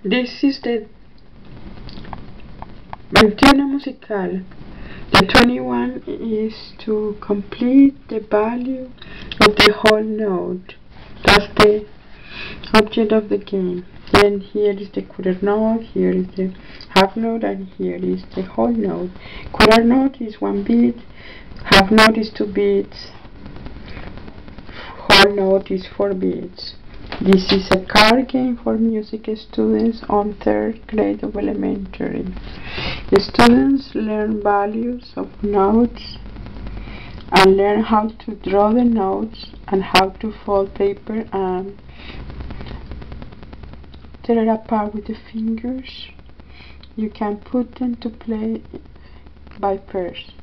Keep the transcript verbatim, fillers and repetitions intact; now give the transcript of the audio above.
This is the veintiuno musical. The twenty-one is to complete the value of the whole note. That's the object of the game. Then here is the quarter note, here is the half note, and here is the whole note. Quarter note is one beat, half note is two beats, whole note is four beats. This is a card game for music students on third grade of elementary. The students learn values of notes and learn how to draw the notes and how to fold paper and tear it apart with the fingers. You can put them to play by pairs.